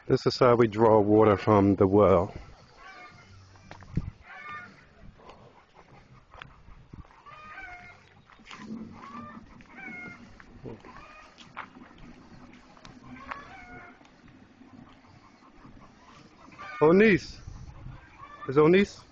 This is how we draw water from the well. Onis. Is Onis?